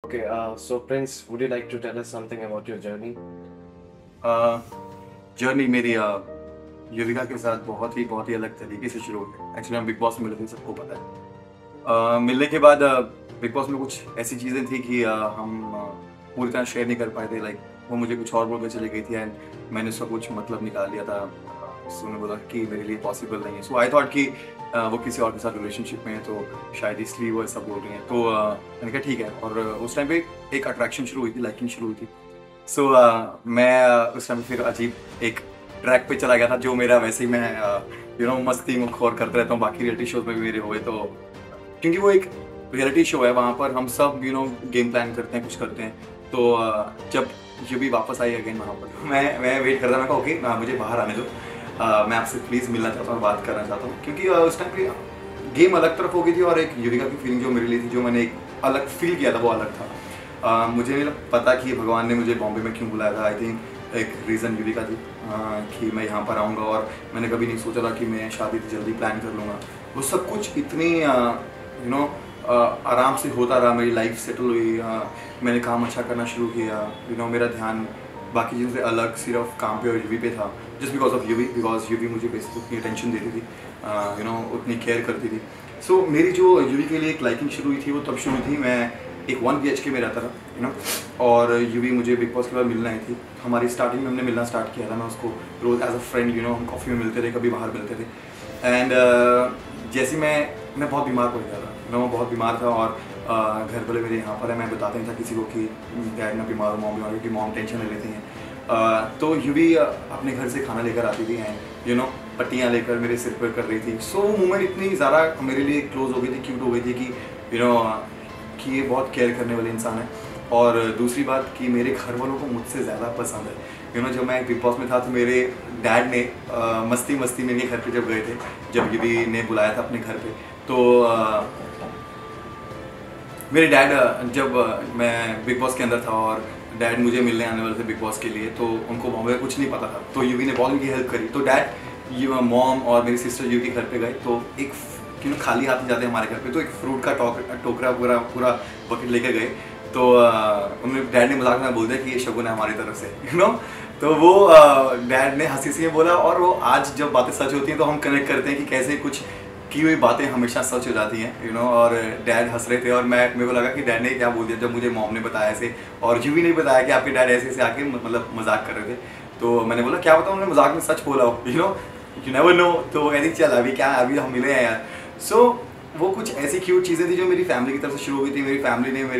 Okay, so Prince, would you like to tell us something about your journey? Journey मेरी युविका के साथ बहुत ही अलग तरीके से शुरू हुई। एक्चुअली हम बिग बॉस में मिले थे, सबको पता है। मिलने के बाद बिग बॉस में कुछ ऐसी चीज़ें थी कि हम पूरी तरह शेयर नहीं कर पाए थे। लाइक वो मुझे कुछ और बोल के चली गई थी एंड मैंने उसका कुछ मतलब निकाल लिया था। सो उन्होंने बोला कि मेरे लिए पॉसिबल नहीं है। सो आई थॉट कि वो किसी और के साथ रिलेशनशिप में है, तो शायद इसलिए वो ऐसा बोल रही हैं। तो मैंने कहा ठीक है। और उस टाइम पे एक अट्रैक्शन शुरू हुई थी, लाइकिंग शुरू हुई थी। सो मैं उस टाइम फिर अजीब एक ट्रैक पे चला गया था, जो मेरा वैसे ही मैं मस्ती मुखौर करता रहता हूँ। बाकी रियलिटी शोज में भी मेरे हुए, तो क्योंकि वो एक रियलिटी शो है, वहाँ पर हम सब गेम प्लान करते हैं, कुछ करते हैं। तो जब ये भी वापस आई अगेन वहाँ पर, मैं वेट कर रहा, मैं कहा ओके मुझे बाहर आने दो, मैं आपसे प्लीज़ मिलना चाहता हूँ, बात करना चाहता हूँ। क्योंकि उस टाइम पे गेम अलग तरफ हो गई थी और एक युविका की फीलिंग जो मेरे लिए थी, जो मैंने एक अलग फील किया था, वो अलग था। मुझे नहीं पता कि भगवान ने मुझे बॉम्बे में क्यों बुलाया था। आई थिंक एक रीज़न युविका थी कि मैं यहाँ पर आऊँगा, और मैंने कभी नहीं सोचा था कि मैं शादी जल्दी प्लान कर लूँगा। वो सब कुछ इतनी आराम से होता रहा, मेरी लाइफ सेटल हुई। मैंने काम अच्छा करना शुरू किया। मेरा ध्यान बाकी चीज़ों से अलग सिर्फ काम पे और यूवी पे था, just because of Yuvi. Because Yuvi मुझे बेसिक उतनी अटेंशन देती थी, उतनी केयर करती थी। सो मेरी जो यूवी के लिए एक लाइकिंग शुरू हुई थी, वो तब शुरू हुई थी, मैं एक 1 BHK में रहता था, और यूवी मुझे बिग बॉस के बाद मिलना आई थी। हमारी स्टार्टिंग में हमने मिलना स्टार्ट किया था। मैं उसको रोज़ एज अ फ्रेंड, हम कॉफ़ी में मिलते थे, कभी बाहर मिलते थे। एंड जैसे मैं बहुत बीमार पड़ गया था, मैं बहुत बीमार था, और घर वाले मेरे यहाँ पर है, मैं बताता नहीं था किसी को कि डैड ना बीमार हो, मॉम बीमार हो, क्योंकि मॉम टेंशन ले लेती हैं। तो यूवी अपने घर से खाना लेकर आती थी एंड पट्टियाँ लेकर मेरे सिर पर कर रही थी। सो मूवमेंट इतनी ज़्यादा मेरे लिए क्लोज हो गई थी, क्यूट हो गई थी कि कि ये बहुत केयर करने वाले इंसान है। और दूसरी बात कि मेरे घर वालों को मुझसे ज़्यादा पसंद है। जब मैं बिग बॉस में था, तो मेरे डैड ने मस्ती मस्ती मेरे घर पे जब गए थे, जब यूवी ने बुलाया था अपने घर पे, तो मेरे डैड जब मैं बिग बॉस के अंदर था और डैड मुझे मिलने आने वाले थे बिग बॉस के लिए, तो उनको बॉम्बे में कुछ नहीं पता था, तो यूवी ने बहुत उनकी हेल्प करी। तो डैड मॉम और मेरी सिस्टर यूवी के घर पे गए, तो एक खाली हाथ जाते हैं हमारे घर पे, तो एक फ्रूट का टोकरा पूरा बकेट लेके गए। तो उन्होंने डैड ने मजाक में बोल दिया कि ये शगुन है हमारी तरफ से। तो वो डैड ने हंसी से बोला, और वो आज जब बातें सच होती हैं तो हम कनेक्ट करते हैं कि कैसे कुछ की हुई बातें हमेशा सच हो जाती हैं। और डैड हंस रहे थे, और मेरे को लगा कि डैड ने क्या बोल दिया जब मुझे मॉम ने बताया ऐसे, और यूवी ने बताया कि आपके डैड ऐसे आके मतलब मजाक कर रहे थे। तो मैंने बोला क्या बताऊँ, उन्होंने मजाक में सच बोला हो, यू नेवर नो। तो वो कहती चल अभी क्या, अभी हम मिले हैं यार। सो वो कुछ ऐसी क्यूट चीज़ें थी जो मेरी फैमिली की तरफ से शुरू हुई थी। मेरी फैमिली ने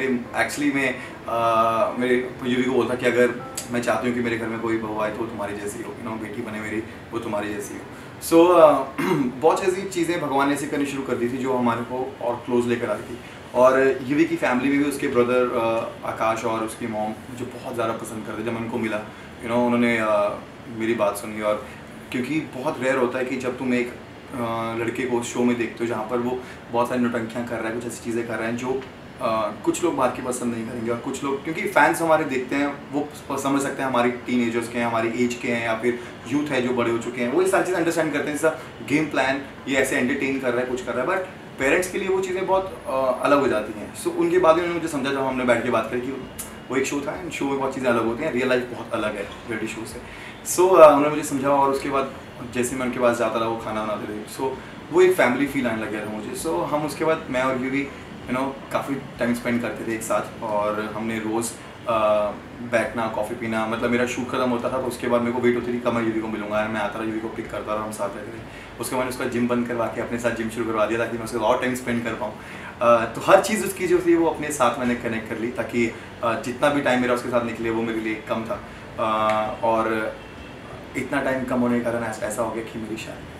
मेरे यूवी को बोला कि अगर मैं चाहती हूँ कि मेरे घर में कोई बहू आए तो तुम्हारी जैसी हो, बेटी बने मेरी, वो तुम्हारी जैसी हो। सो बहुत ऐसी चीज़ें भगवान ने ऐसी करनी शुरू कर दी थी जो हमारे को और क्लोज लेकर आई थी। और यूवी की फैमिली में भी उसके ब्रदर आकाश और उसकी मॉम मुझे बहुत ज़्यादा पसंद करते। जब उनको मिला, उन्होंने मेरी बात सुनी। और क्योंकि बहुत रेयर होता है कि जब तुम एक लड़के को शो में देखते हो जहाँ पर वो बहुत सारी नौटंकियाँ कर रहा है, कुछ ऐसी चीज़ें कर रहे हैं जो कुछ लोग बाहर की पसंद नहीं करेंगे, और कुछ लोग क्योंकि फैंस हमारे देखते हैं वो समझ सकते हैं हमारी टीनेजर्स के हैं, हमारी एज के हैं, या फिर यूथ है जो बड़े हो चुके हैं, वो ये सारी चीज़ें अंडरस्टैंड करते हैं। जैसा गेम प्लान ये ऐसे एंटरटेन कर रहा है, कुछ कर रहा है, बट पेरेंट्स के लिए वो चीज़ें बहुत अलग हो जाती हैं। सो उनके बाद उन्होंने मुझे समझा, जब हमने बैठ के बात करी कि वो एक शो था, एंड शो में बहुत चीज़ें अलग होती हैं, रियल लाइफ बहुत अलग है रियलिटी शो से। सो उन्होंने मुझे समझा, और उसके बाद जैसे मैं उनके पास जाता रहा, वो खाना बनाते थे, सो वो एक फैमिली फील आने लग गया था मुझे। सो हम उसके बाद मैं और यूवी काफ़ी टाइम स्पेंड करते थे एक साथ, और हमने रोज़ बैठना, कॉफ़ी पीना, मतलब मेरा शूट खत्म होता था तो उसके बाद मेरे को वेट होती थी कब मैं यूवी को मिलूंगा, मैं आता रहा, यूवी को पिक करता रहा, हम साथ रहते थे। उसके बाद उसका जिम बंद करवा के अपने साथ जिम शुरू करवा दिया, ताकि मैं उसके और टाइम स्पेंड कर पाऊँ। तो हर चीज़ उसकी जो थी वो अपने साथ मैंने कनेक्ट कर ली, ताकि जितना भी टाइम मेरा उसके साथ निकले वो मेरे लिए कम था। और इतना टाइम कम होने के कारण ऐसा हो गया कि मेरी शादी।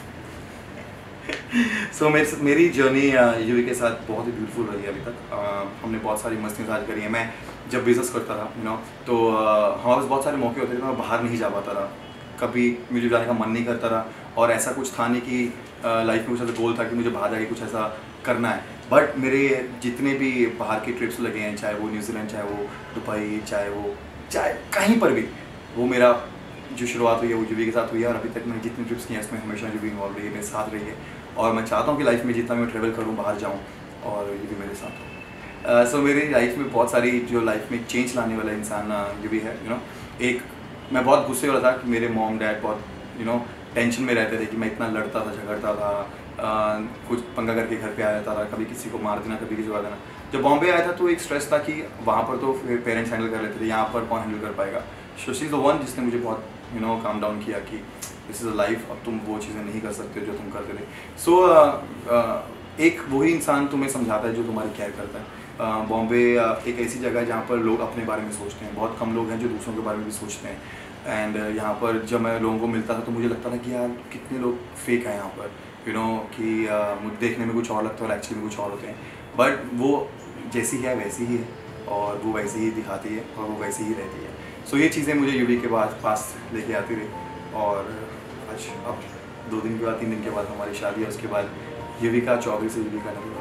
सो मेरी जर्नी यूवी के साथ बहुत ही ब्यूटीफुल रही है अभी तक। हमने बहुत सारी मस्तियाँ साझा करी हैं। मैं जब बिजनेस करता था तो हमारे पास बहुत सारे मौके होते थे, मैं बाहर नहीं जा पाता था, कभी मुझे जाने का मन नहीं करता था, और ऐसा कुछ था नहीं कि लाइफ में कुछ ऐसा गोल था कि मुझे बाहर जाके कुछ ऐसा करना है। बट मेरे जितने भी बाहर के ट्रिप्स लगे हैं, चाहे वो न्यूजीलैंड, चाहे वो दुबई, चाहे कहीं पर भी, वो मेरा जो शुरुआत हुई है वो यूवी के साथ हुई है। और अभी तक मैंने जितनी ट्रिप्स की हैं उसमें हमेशा यूवी इन्वॉल्व रही है, मेरे साथ रही है। और मैं चाहता हूँ कि लाइफ में जितना मैं ट्रैवल करूँ, बाहर जाऊँ, और यूवी मेरे साथ हो। सो मेरी लाइफ में बहुत सारी जो लाइफ में चेंज लाने वाला इंसान ये भी है एक मैं बहुत गुस्से वाला था कि मेरे मॉम डैड बहुत टेंशन में रहते थे कि मैं इतना लड़ता था झगड़ता था, कुछ पंगा करके घर पे आ जाता था, कभी किसी को मार देना कभी किसी को आ देना। जब बॉम्बे आया था तो एक स्ट्रेस था कि वहाँ पर तो पेरेंट्स हैंडल कर लेते थे, यहाँ पर कौन हैंडल कर पाएगा। So she is the one जिसने मुझे बहुत काम डाउन किया कि दिस इज़ अ लाइफ, अब तुम वो चीज़ें नहीं कर सकते जो तुम करते थे। सो एक वही इंसान तुम्हें समझाता है जो तुम्हारी केयर करता है। बॉम्बे एक ऐसी जगह है जहाँ पर लोग अपने बारे में सोचते हैं, बहुत कम लोग हैं जो दूसरों के बारे में भी सोचते हैं। एंड यहाँ पर जब मैं लोगों को मिलता था तो मुझे लगता था कि यार कितने लोग फेक हैं यहाँ पर, कि मुझे देखने में कुछ और लगता है और एक्चुअली में कुछ और होते हैं। बट वो जैसी है वैसी ही है और वो वैसी ही दिखाती है और वो वैसी ही रहती है। सो ये चीज़ें मुझे यूवी के बाद पास लेके आती रही और आज अब 2 दिन के बाद 3 दिन के बाद हमारी शादी है, उसके बाद यूवी का 24 से यूवी का नहीं।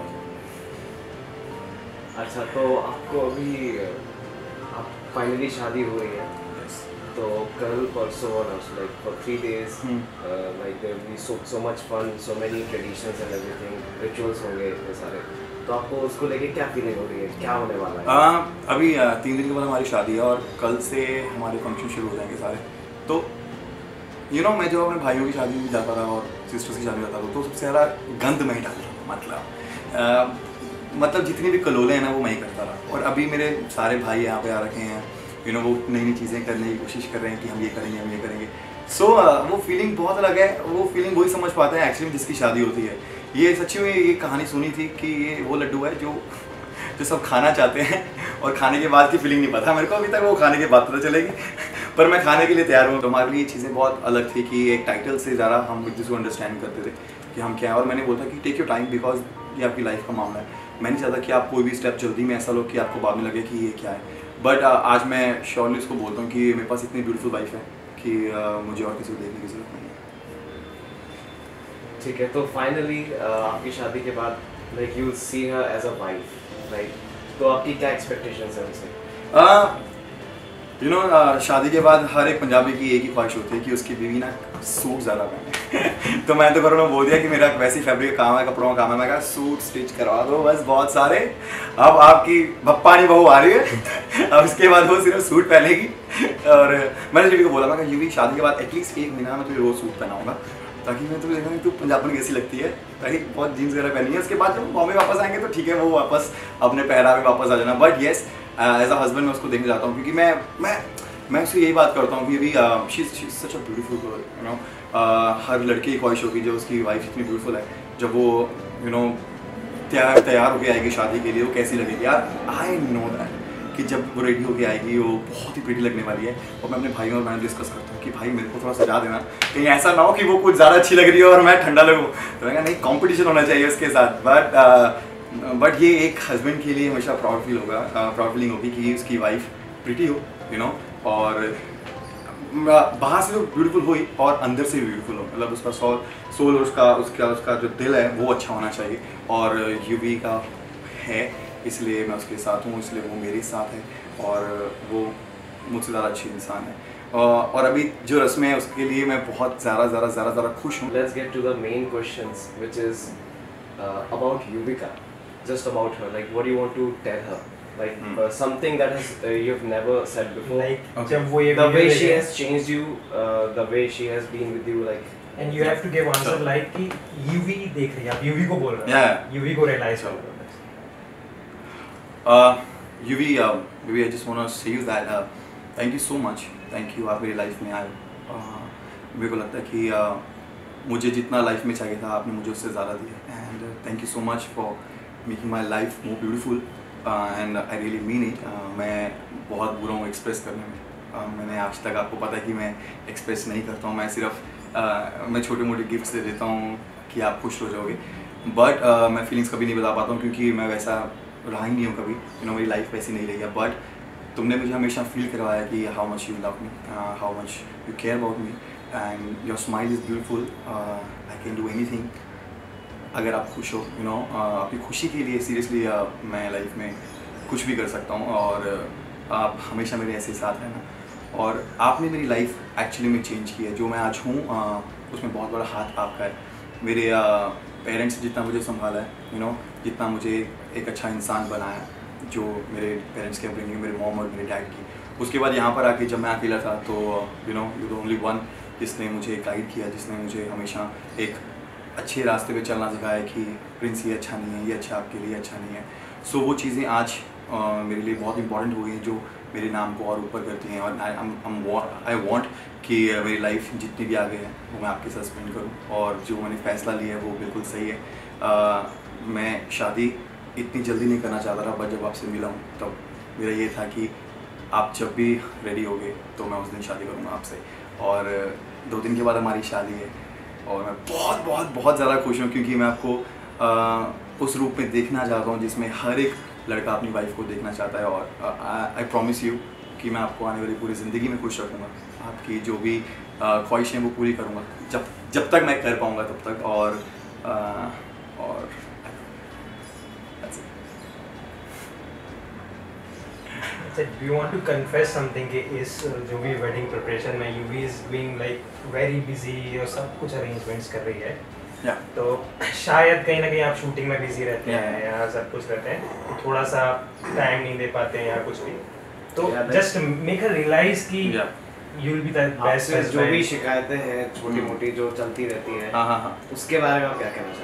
अच्छा, तो आपको अभी आप फाइनली शादी हो गई है, तो कल परसों और like for 3 days like there will be so much fun, so many traditions and everything, rituals होंगे इतने सारे, तो आपको उसको लेके क्या फीलिंग हो रही है, क्या होने वाला है? अभी 3 दिन के बाद हमारी शादी है और कल से हमारे फंक्शन शुरू हो जाएंगे सारे। तो मैं जब अपने भाइयों की शादी में जाता था और सिस्टर्स की शादी में जाता था तो सबसे ज़्यादा गंद मैं ही डालता था, मतलब जितनी भी कलोले हैं ना वो मैं ही करता रहा। और अभी मेरे सारे भाई यहाँ पे आ रखे हैं, वो नई नई चीज़ें करने की कोशिश कर रहे हैं कि हम ये करेंगे हम ये करेंगे। सो वो फीलिंग बहुत अलग है, वो फीलिंग वही समझ पाता है एक्चुअली जिसकी शादी होती है। ये सच्ची में ये कहानी सुनी थी कि ये वो लड्डू है जो सब खाना चाहते हैं और खाने के बाद की फीलिंग नहीं पता मेरे को अभी तक, वो खाने के बाद पता चलेगी पर मैं खाने के लिए तैयार हूँ। तो हमारे लिए ये चीज़ें बहुत अलग थी कि एक टाइटल से ज़्यादा हम एक दूसरे को अंडरस्टैंड करते थे कि हम क्या है। और मैंने बोला कि टेक योर टाइम बिकॉज ये आपकी लाइफ का मामला है। मैं नहीं चाहता कि आप कोई भी स्टेप जल्दी में ऐसा लो कि आपको बाद में लगे कि ये क्या है। बट आज मैं श्योरली उसको बोलता हूँ कि मेरे पास इतनी ब्यूटीफुल वाइफ है कि मुझे और किसी को देखने की जरूरत नहीं है। ठीक है, तो फाइनली आपकी शादी के बाद like you see her as a wife, right? तो आपकी क्या एक्सपेक्टेशंस है उनसे? शादी के बाद हर एक पंजाबी की एक ही ख्वाहिश होती है कि उसकी बीवी ना सूट ज़्यादा पहने तो मैं तो घरों में बोल दिया कि मेरा वैसी फैब्रिक का काम है, कपड़ों का काम है। मैं कहा सूट स्टिच करवा दो बस बहुत सारे, अब आपकी भप्पानी बहू आ रही है अब इसके बाद वो सिर्फ सूट पहनेगी। और मैंने यूवी को बोला, मैं यूवी शादी के बाद एटलीस्ट 1 महीना में तुझे रोज़ सूट पहनाऊंगा ताकि मैं तुझे देखूँ तू पंजाबी कैसी लगती है, ताकि बहुत जीन्स वगैरह पहनी है। उसके बाद जब बॉम्बे वापस आएंगे तो ठीक है, वो वापस अपने पहरावे वापस आ जाना। But yes as a husband मैं उसको देखने जाता हूँ क्योंकि मैं उससे यही बात करता हूँ कि अभी she is such a beautiful girl. हर लड़के की ख्वाहिश होगी जब उसकी वाइफ इतनी ब्यूटीफुल है, जब वो तैयार होकर आएगी शादी के लिए, वो कैसी लगेगी यार। आई नो दैट कि जब वो रेडी होकर आएगी वो बहुत ही प्रीटी लगने वाली है। और मैं अपने भाइयों और मैं डिस्कस करता हूँ कि भाई मेरे को थोड़ा सजा देना, कहीं ऐसा ना हो कि वो कुछ ज़्यादा अच्छी लग रही है और मैं ठंडा लगूँ। तो मैं नहीं, कॉम्पिटिशन होना चाहिए उसके साथ। बट ये एक हस्बैंड के लिए हमेशा प्राउड फीलिंग होगी कि उसकी वाइफ प्रीटी हो, और बाहर से तो ब्यूटीफुल हो ही और अंदर से भी ब्यूटीफुल हो, मतलब उसका सोल उसका जो दिल है वो अच्छा होना चाहिए। और यूवी का है इसलिए मैं उसके साथ हूँ, इसलिए वो मेरे साथ है और वो मुझसे ज़्यादा अच्छी इंसान है। और अभी जो रस्में है उसके लिए मैं बहुत ज़्यादा खुश हूँ। Let's get to the main questions which is about Yuvika, just about her, like what do you want to tell her, like something that has you've never said before, like okay. The way she has changed you, the way she has been with you, like, and you have to give answer like कि यूवी देख रही है, आप UV को बोल रहे हैं, UV को रियलाइज कर रहे हो। Yuvi maybe I just want to say you that thank you so much, thank you, आप मेरी लाइफ में आए। मेरे को लगता है कि मुझे जितना लाइफ में चाहिए था आपने मुझे उससे ज़्यादा दिया, and thank you so much for making my life more beautiful and I really mean it. मैं बहुत बुरा हूँ एक्सप्रेस करने में, मैंने आज तक आपको पता है कि मैं एक्सप्रेस नहीं करता हूँ, मैं सिर्फ मैं छोटे मोटे गिफ्ट्स दे देता हूँ कि आप खुश हो जाओगे। बट मैं फीलिंग्स कभी नहीं बता पाता हूँ क्योंकि मैं वैसा रहा ही नहीं हूँ कभी, मेरी लाइफ वैसी नहीं रही है। बट तुमने मुझे हमेशा फील करवाया कि how much you love me, how much you care about me, and your smile is beautiful, I can do anything. अगर आप खुश हो, आपकी खुशी के लिए सीरियसली मैं लाइफ में कुछ भी कर सकता हूँ और आप हमेशा मेरे ऐसे साथ रहना। और आपने मेरी लाइफ एक्चुअली में चेंज की है, जो मैं आज हूँ उसमें बहुत बड़ा हाथ आपका है। मेरे पेरेंट्स जितना मुझे संभाला है, जितना मुझे एक अच्छा इंसान बनाया, जो मेरे पेरेंट्स की अपब्रिंगिंग, मेरे मॉम और मेरे डैड की। उसके बाद यहाँ पर आके जब मैं अकेला था तो यू द ओनली वन जिसने मुझे गाइड किया, जिसने मुझे हमेशा एक अच्छे रास्ते पे चलना सिखाया कि प्रिंस ये अच्छा नहीं है, ये अच्छा आपके लिए अच्छा नहीं है। सो वो चीज़ें आज मेरे लिए बहुत इंपॉर्टेंट हो गई हैं जो मेरे नाम को और ऊपर करती हैं। और आई वॉन्ट कि मेरी लाइफ जितनी भी आगे है वो मैं आपके साथ स्पेंड करूँ, और जो मैंने फ़ैसला लिया है वो बिल्कुल सही है। मैं शादी इतनी जल्दी नहीं करना चाहता था, बट जब आपसे मिला हूँ तब मेरा ये था कि आप जब भी रेडी होगे तो मैं उस दिन शादी करूँगा आपसे। और 2 दिन के बाद हमारी शादी है और मैं बहुत बहुत बहुत ज़्यादा खुश हूँ, क्योंकि मैं आपको उस रूप में देखना चाहता हूँ जिसमें हर एक लड़का अपनी वाइफ को देखना चाहता है। और आई प्रॉमिस यू कि मैं आपको आने वाली पूरी ज़िंदगी में खुश रखूँगा, आपकी जो भी ख्वाहिशें वो पूरी करूँगा जब तक मैं कर पाऊँगा तब तक। और Do you want to confess something कि इस जो भी वेडिंग प्रिपरेशन में Yuvi is being like very busy और सब कुछ अरेंजमेंट्स कर रही है, तो शायद कहीं ना कहीं आप शूटिंग में बिजी रहते हैं या सब कुछ रहते हैं, तो थोड़ा सा टाइम नहीं दे पाते हैं या कुछ भी, तो जस्ट मेक हर रियलाइज कि you will be the best. जो भी शिकायतें हैं छोटी मोटी जो चलती रहती हैं, उसके बारे में आप क्या कहना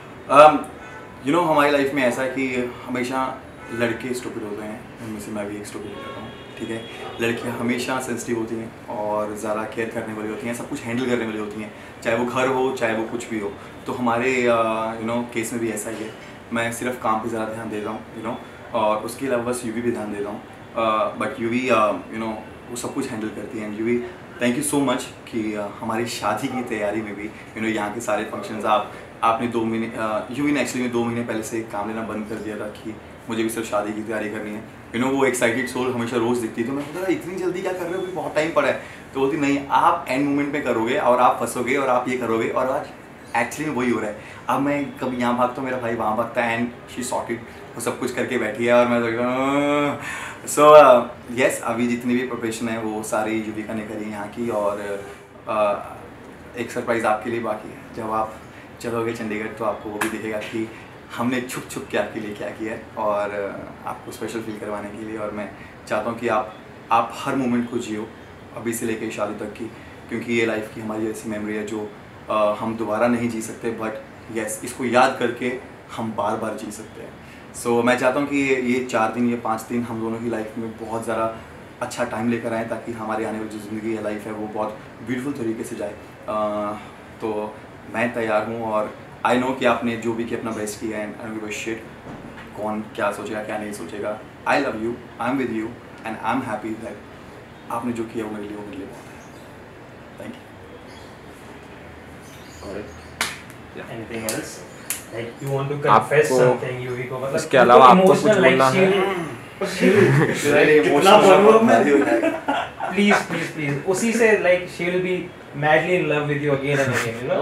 चाहते हैं? हमारी लाइफ में ऐसा है कि हमेशा लड़के स्टूपिड होते हैं, उनमें से मैं भी एक स्टूपिड रहता हूँ, ठीक है। लड़कियाँ हमेशा सेंसिटिव होती हैं और ज़्यादा केयर करने वाली होती हैं, सब कुछ हैंडल करने वाली होती हैं, चाहे वो घर हो चाहे वो कुछ भी हो। तो हमारे केस में भी ऐसा ही है। मैं सिर्फ काम पे ज़्यादा ध्यान देता हूँ और उसके अलावा बस यूवी भी ध्यान देता हूँ, बट यूवी वो सब कुछ हैंडल करती हैं। Yuvi thank you so much कि हमारी शादी की तैयारी में भी यहाँ के सारे फंक्शंस आपने 2 महीने यूवी ने एक्चुअली 2 महीने पहले से काम लेना बंद कर दिया था कि मुझे भी सिर्फ शादी की तैयारी करनी है। वो एक्साइटेड सोल हमेशा रोज़ दिखती, तो मैं सोचा था इतनी जल्दी क्या कर रहे हो, अभी बहुत टाइम पड़ा है। तो बोलती नहीं, आप एंड मोमेंट में करोगे और आप फंसोगे और आप ये करोगे, और आज एक्चुअली में वही हो रहा है। अब मैं कभी यहाँ भागता हूँ, मेरा भाई वहाँ भागता है, एंड शी सॉर्टेड, वो सब कुछ करके बैठी है और मैं सो यस, अभी जितनी भी प्रिपरेशन है वो सारी युविका ने करी यहाँ की। और एक सरप्राइज़ आपके लिए बाकी है, जब आप चलोगे चंडीगढ़ तो आपको वो भी दिखेगा कि हमने छुप छुप के आपके लिए क्या किया है, और आपको स्पेशल फील करवाने के लिए। और मैं चाहता हूँ कि आप हर मोमेंट को जियो, अभी से लेकर शादी तक की, क्योंकि ये लाइफ की हमारी ऐसी मेमोरी है जो हम दोबारा नहीं जी सकते, बट यस, इसको याद करके हम बार बार जी सकते हैं। सो मैं चाहता हूँ कि ये 4 दिन, ये 5 दिन हम दोनों की लाइफ में बहुत ज़्यादा अच्छा टाइम लेकर आएँ, ताकि हमारी आने वाली जो ज़िंदगी या लाइफ है वो बहुत ब्यूटीफुल तरीके से जाए। तो मैं तैयार हूँ, और आई नो कि आपने जो भी किया अपना बेस्ट किया है, and I don't give a shit कौन क्या सोचेगा क्या नहीं सोचेगा। I love you, I am with you, and I am happy that आपने जो किया वो मेरे लिए बहुत है। Thank you. Anything else like you want to confess something Yuvi को, मतलब इसके अलावा आपको कुछ बोलना है? प्लीज उसी से like she will be madly in love with you again and again, you know.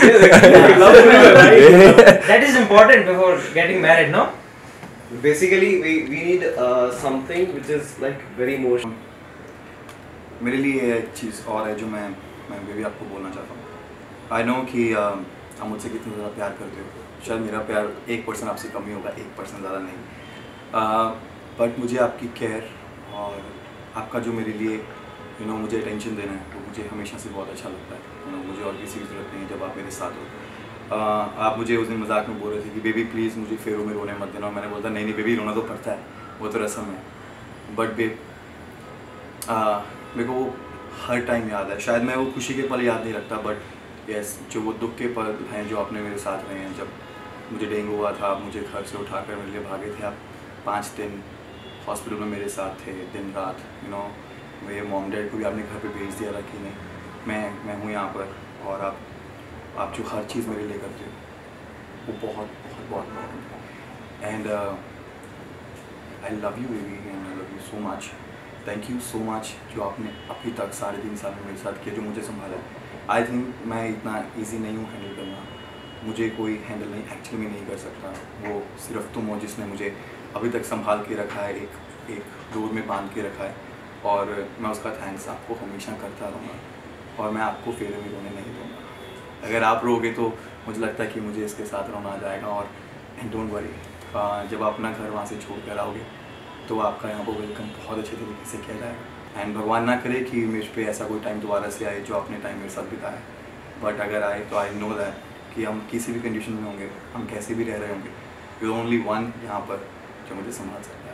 That is important before getting married, no? Basically we need something which is like very emotional. मेरे लिए एक चीज़ और है जो मैं भी आपको बोलना चाहता हूँ। आई नो कि आप मुझसे कितनी ज़्यादा प्यार करते हो, शायद मेरा प्यार 1% आपसे कम ही होगा, 1% ज़्यादा नहीं, बट मुझे आपकी केयर और आपका जो मेरे लिए मुझे अटेंशन देना है, तो मुझे हमेशा से बहुत अच्छा लगता है। मुझे और किसी की ज़रूरत नहीं है जब आप मेरे साथ हो। आप मुझे उस दिन मजाक में बोल रहे थे कि बेबी प्लीज़ मुझे फेरों में रोने मत देना, और मैंने बोलता नहीं नहीं बेबी, रोना तो पड़ता है, वो तो रस्म है, बट बेब मेरे को वो हर टाइम याद है। शायद मैं वो खुशी के पल याद नहीं रखता, बट यस, जो वो दुख के पल हैं जो आपने मेरे साथ रहे हैं। जब मुझे डेंगू हुआ था, आप मुझे घर से उठाकर मेरे लिए भागे थे, आप 5 दिन हॉस्पिटल में मेरे साथ थे, दिन रात। मेरे मॉम डैड को भी आपने घर पे भेज दिया था कि नहीं मैं हूँ यहाँ पर, और आप जो हर चीज़ मेरे लिए करते हो वो बहुत बहुत बहुत इम्पोर्टेंट है। And I love you baby, and I love you so much. Thank you so much जो आपने अभी तक 3.5 साल में मेरे साथ किया, जो मुझे संभाला है। आई थिंक मैं इतना ईजी नहीं हूँ हैंडल करना, मुझे कोई हैंडल नहीं एक्चुअली में नहीं कर सकता। वो सिर्फ तुम हो जिसने मुझे अभी तक संभाल के रखा है, एक डोर में बांध के रखा है, और मैं उसका थैंक्स आपको हमेशा करता रहूँगा, और मैं आपको फेरे में रोने नहीं दूँगा। अगर आप रोगे तो मुझे लगता है कि मुझे इसके साथ रोना आ जाएगा। और एंड डोंट वरी, जब आप अपना घर वहाँ से छोड़ कर आओगे तो आपका यहाँ पर वेलकम बहुत अच्छे तरीके से किया जाएगा। एंड भगवान ना करे कि मुझ पे ऐसा कोई टाइम दोबारा से आए जो आपने टाइम मेरे साथ बिताया, बट अगर आए तो आई नो दैट कि हम किसी भी कंडीशन में होंगे, हम कैसे भी रह रहे होंगे, यू ओनली वन यहाँ पर जो मुझे संभाल सकता है।